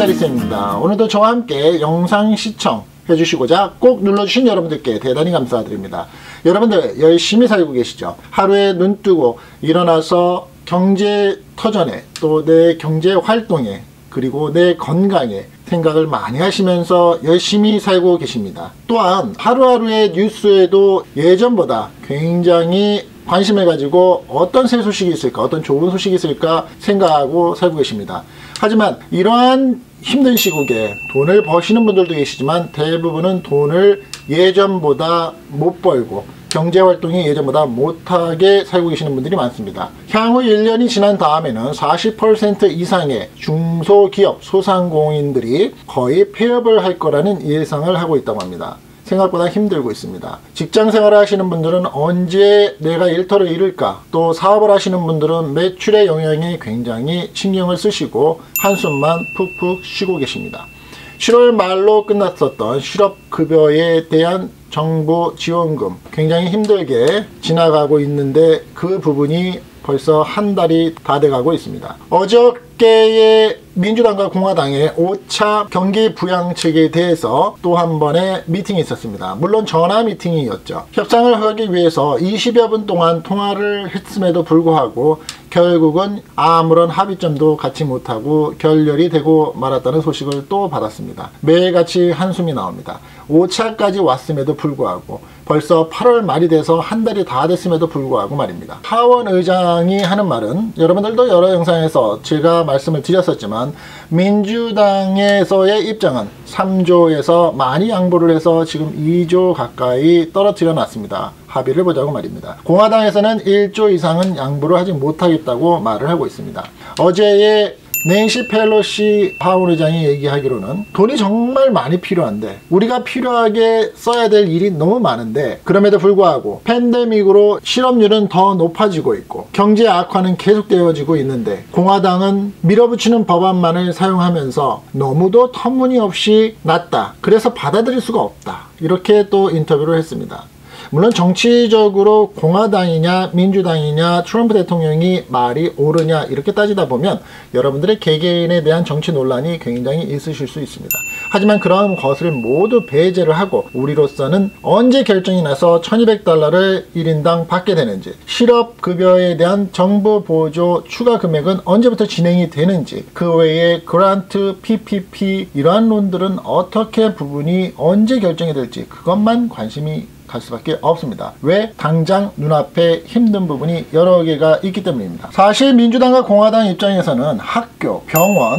쌤입니다. 오늘도 저와 함께 영상 시청 해주시고자 꼭 눌러주신 여러분들께 대단히 감사드립니다. 여러분들 열심히 살고 계시죠? 하루에 눈 뜨고 일어나서 경제 터전에 또 내 경제 활동에 그리고 내 건강에 생각을 많이 하시면서 열심히 살고 계십니다. 또한 하루하루의 뉴스에도 예전보다 굉장히 관심을 가지고 어떤 새 소식이 있을까, 어떤 좋은 소식이 있을까 생각하고 살고 계십니다. 하지만 이러한 힘든 시국에 돈을 버시는 분들도 계시지만 대부분은 돈을 예전보다 못 벌고 경제활동이 예전보다 못하게 살고 계시는 분들이 많습니다. 향후 1년이 지난 다음에는 40% 이상의 중소기업, 소상공인들이 거의 폐업을 할 거라는 예상을 하고 있다고 합니다. 생각보다 힘들고 있습니다. 직장생활을 하시는 분들은 언제 내가 일터를 잃을까, 또 사업을 하시는 분들은 매출의 영향에 굉장히 신경을 쓰시고 한숨만 푹푹 쉬고 계십니다. 7월 말로 끝났었던 실업급여에 대한 정부 지원금 굉장히 힘들게 지나가고 있는데 그 부분이 벌써 한 달이 다 돼가고 있습니다. 어저께의 민주당과 공화당의 5차 경기 부양책에 대해서 또 한 번의 미팅이 있었습니다. 물론 전화 미팅이었죠. 협상을 하기 위해서 20여 분 동안 통화를 했음에도 불구하고 결국은 아무런 합의점도 갖지 못하고 결렬이 되고 말았다는 소식을 또 받았습니다. 매일같이 한숨이 나옵니다. 5차까지 왔음에도 불구하고 벌써 8월 말이 돼서 한 달이 다 됐음에도 불구하고 말입니다. 하원 의장이 하는 말은 여러분들도 여러 영상에서 제가 말씀을 드렸었지만 민주당에서의 입장은 3조에서 많이 양보를 해서 지금 2조 가까이 떨어뜨려 놨습니다. 합의를 보자고 말입니다. 공화당에서는 1조 이상은 양보를 하지 못하겠다고 말을 하고 있습니다. 어제의 낸시 펠로시 하원 의장이 얘기하기로는 돈이 정말 많이 필요한데 우리가 필요하게 써야 될 일이 너무 많은데 그럼에도 불구하고 팬데믹으로 실업률은 더 높아지고 있고 경제 악화는 계속되어지고 있는데 공화당은 밀어붙이는 법안만을 사용하면서 너무도 터무니없이 낮다. 그래서 받아들일 수가 없다. 이렇게 또 인터뷰를 했습니다. 물론 정치적으로 공화당이냐 민주당이냐 트럼프 대통령이 말이 옳으냐 이렇게 따지다 보면 여러분들의 개개인에 대한 정치 논란이 굉장히 있으실 수 있습니다. 하지만 그런 것을 모두 배제를 하고 우리로서는 언제 결정이 나서 $1200를 1인당 받게 되는지, 실업급여에 대한 정부 보조 추가 금액은 언제부터 진행이 되는지, 그 외에 그란트, PPP 이러한 론들은 어떻게 부분이 언제 결정이 될지 그것만 관심이 갈 수밖에 없습니다. 왜? 당장 눈앞에 힘든 부분이 여러 개가 있기 때문입니다. 사실 민주당과 공화당 입장에서는 학교, 병원,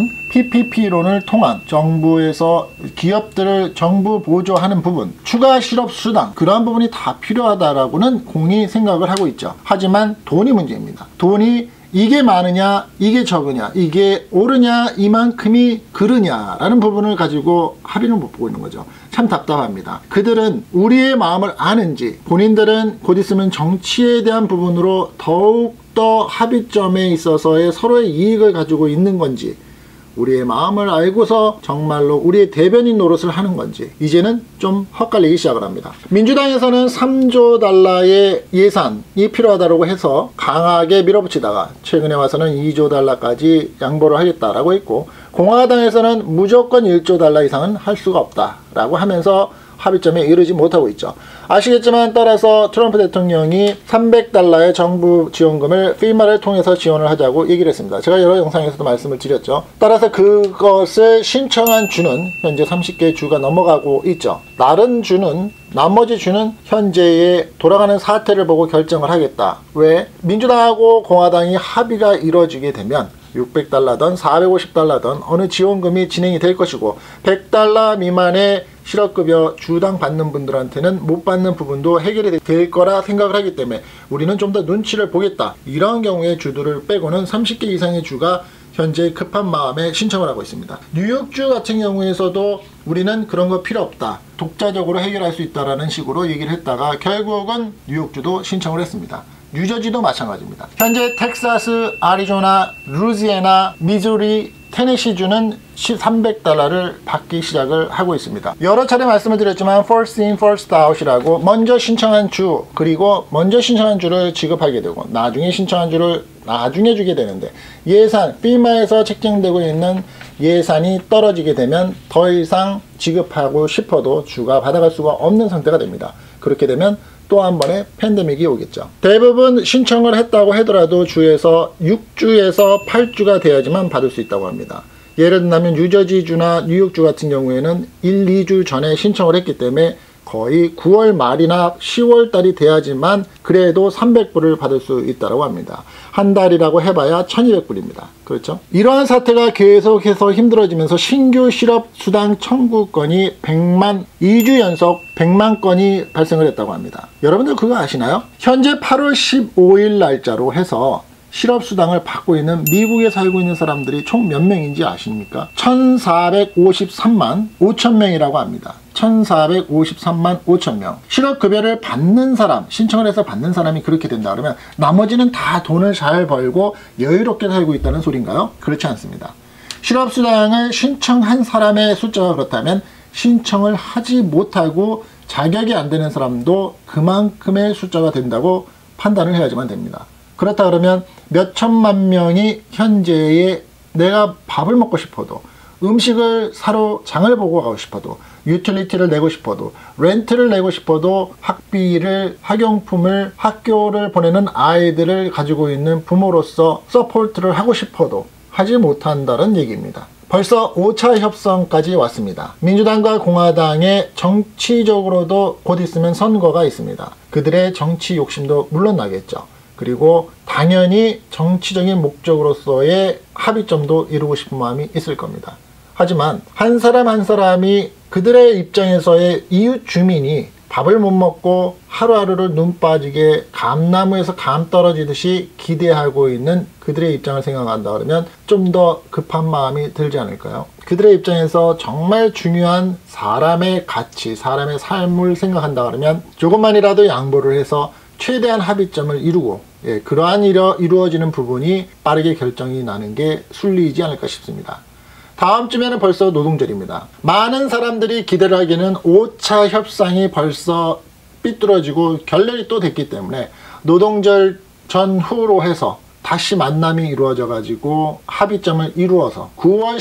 PPP론을 통한 정부에서 기업들을 정부 보조하는 부분, 추가 실업수당 그러한 부분이 다 필요하다라고는 공히 생각을 하고 있죠. 하지만 돈이 문제입니다. 돈이 이게 많으냐 이게 적으냐 이게 옳으냐 이만큼이 그르냐 라는 부분을 가지고 합의를 못 보고 있는 거죠. 참 답답합니다. 그들은 우리의 마음을 아는지, 본인들은 곧 있으면 정치에 대한 부분으로 더욱더 합의점에 있어서의 서로의 이익을 가지고 있는 건지, 우리의 마음을 알고서 정말로 우리의 대변인 노릇을 하는 건지 이제는 좀 헛갈리기 시작을 합니다. 민주당에서는 3조 달러의 예산이 필요하다고 해서 강하게 밀어붙이다가 최근에 와서는 2조 달러까지 양보를 하겠다라고 했고, 공화당에서는 무조건 1조 달러 이상은 할 수가 없다라고 하면서 합의점에 이르지 못하고 있죠. 아시겠지만 따라서 트럼프 대통령이 $300의 정부 지원금을 FEMA를 통해서 지원을 하자고 얘기를 했습니다. 제가 여러 영상에서도 말씀을 드렸죠. 따라서 그것을 신청한 주는 현재 30개 주가 넘어가고 있죠. 나머지 주는 현재의 돌아가는 사태를 보고 결정을 하겠다. 왜? 민주당하고 공화당이 합의가 이루어지게 되면 $600든 $450든 어느 지원금이 진행이 될 것이고, $100 미만의 실업급여 주당 받는 분들한테는 못 받는 부분도 해결이 될 거라 생각을 하기 때문에 우리는 좀 더 눈치를 보겠다. 이런 경우에 주들을 빼고는 30개 이상의 주가 현재 급한 마음에 신청을 하고 있습니다. 뉴욕주 같은 경우에서도 우리는 그런 거 필요 없다. 독자적으로 해결할 수 있다라는 식으로 얘기를 했다가 결국은 뉴욕주도 신청을 했습니다. 뉴저지도 마찬가지입니다. 현재 텍사스, 아리조나, 루이지애나, 미주리, 테네시주는 $300를 받기 시작을 하고 있습니다. 여러 차례 말씀을 드렸지만 first in first out이라고 먼저 신청한 주, 그리고 먼저 신청한 주를 지급하게 되고 나중에 신청한 주를 나중에 주게 되는데, 예산, FEMA에서 책정되고 있는 예산이 떨어지게 되면 더 이상 지급하고 싶어도 주가 받아갈 수가 없는 상태가 됩니다. 그렇게 되면 또 한 번의 팬데믹이 오겠죠. 대부분 신청을 했다고 하더라도 주에서 6주에서 8주가 돼야지만 받을 수 있다고 합니다. 예를 들면 뉴저지주나 뉴욕주 같은 경우에는 1, 2주 전에 신청을 했기 때문에 거의 9월 말이나 10월 달이 돼야지만 그래도 300불을 받을 수 있다고 합니다. 한 달이라고 해봐야 1200불입니다. 그렇죠? 이러한 사태가 계속해서 힘들어지면서 신규 실업수당 청구건이 2주 연속 100만 건이 발생을 했다고 합니다. 여러분들 그거 아시나요? 현재 8월 15일 날짜로 해서 실업수당을 받고 있는 미국에 살고 있는 사람들이 총 몇 명인지 아십니까? 1453만 5천 명이라고 합니다. 1453만 5천 명. 실업급여를 받는 사람, 신청을 해서 받는 사람이 그렇게 된다 그러면 나머지는 다 돈을 잘 벌고 여유롭게 살고 있다는 소린가요? 그렇지 않습니다. 실업수당을 신청한 사람의 숫자가 그렇다면 신청을 하지 못하고 자격이 안 되는 사람도 그만큼의 숫자가 된다고 판단을 해야지만 됩니다. 그렇다 그러면 몇 천만 명이 현재의 내가 밥을 먹고 싶어도, 음식을 사러 장을 보고 가고 싶어도, 유틸리티를 내고 싶어도, 렌트를 내고 싶어도, 학비를, 학용품을, 학교를 보내는 아이들을 가지고 있는 부모로서 서포트를 하고 싶어도 하지 못한다는 얘기입니다. 벌써 5차 협상까지 왔습니다. 민주당과 공화당의 정치적으로도 곧 있으면 선거가 있습니다. 그들의 정치 욕심도 물론 나겠죠. 그리고 당연히 정치적인 목적으로서의 합의점도 이루고 싶은 마음이 있을 겁니다. 하지만 한 사람 한 사람이 그들의 입장에서의 이웃 주민이 밥을 못 먹고 하루하루를 눈 빠지게 감나무에서 감 떨어지듯이 기대하고 있는 그들의 입장을 생각한다 그러면 좀 더 급한 마음이 들지 않을까요? 그들의 입장에서 정말 중요한 사람의 가치, 사람의 삶을 생각한다 그러면 조금만이라도 양보를 해서 최대한 합의점을 이루고, 그러한 이루어지는 부분이 빠르게 결정이 나는 게 순리이지 않을까 싶습니다. 다음 주면은 벌써 노동절입니다. 많은 사람들이 기대를 하기에는 5차 협상이 벌써 삐뚤어지고 결렬이 또 됐기 때문에 노동절 전후로 해서 다시 만남이 이루어져 가지고 합의점을 이루어서 9월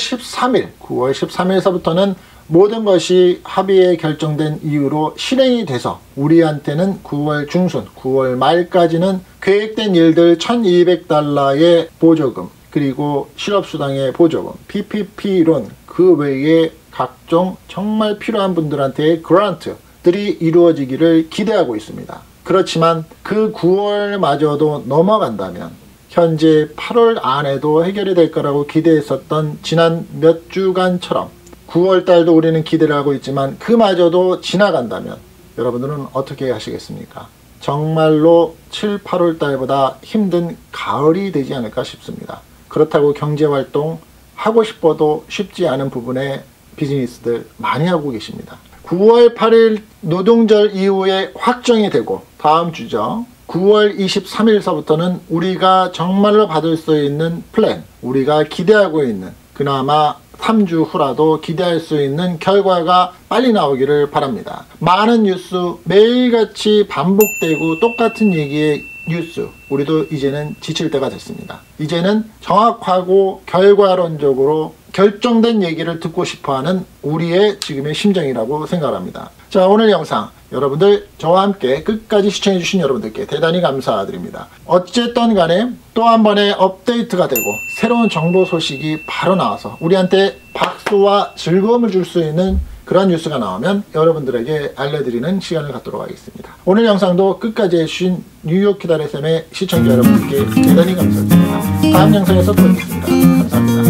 13일서부터는 모든 것이 합의에 결정된 이후로 실행이 돼서 우리한테는 9월 중순, 9월 말까지는 계획된 일들 1200달러의 보조금, 그리고 실업수당의 보조금, PPP론, 그 외에 각종 정말 필요한 분들한테의 그란트들이 이루어지기를 기대하고 있습니다. 그렇지만 그 9월마저도 넘어간다면 현재 8월 안에도 해결이 될 거라고 기대했었던 지난 몇 주간처럼 9월달도 우리는 기대를 하고 있지만 그마저도 지나간다면 여러분들은 어떻게 하시겠습니까? 정말로 7, 8월달보다 힘든 가을이 되지 않을까 싶습니다. 그렇다고 경제활동 하고 싶어도 쉽지 않은 부분에 비즈니스들 많이 하고 계십니다. 9월 8일 노동절 이후에 확정이 되고 다음 주죠. 9월 23일서부터는 우리가 정말로 받을 수 있는 플랜, 우리가 기대하고 있는 그나마 3주 후라도 기대할 수 있는 결과가 빨리 나오기를 바랍니다. 많은 뉴스 매일같이 반복되고 똑같은 얘기의 뉴스, 우리도 이제는 지칠 때가 됐습니다. 이제는 정확하고 결과론적으로 결정된 얘기를 듣고 싶어하는 우리의 지금의 심정이라고 생각합니다. 자, 오늘 영상 여러분들 저와 함께 끝까지 시청해주신 여러분들께 대단히 감사드립니다. 어쨌든 간에 또 한 번의 업데이트가 되고 새로운 정보 소식이 바로 나와서 우리한테 박수와 즐거움을 줄 수 있는 그런 뉴스가 나오면 여러분들에게 알려드리는 시간을 갖도록 하겠습니다. 오늘 영상도 끝까지 해주신 뉴욕 기다레쌤의 시청자 여러분들께 대단히 감사드립니다. 다음 영상에서 또 뵙겠습니다. 감사합니다.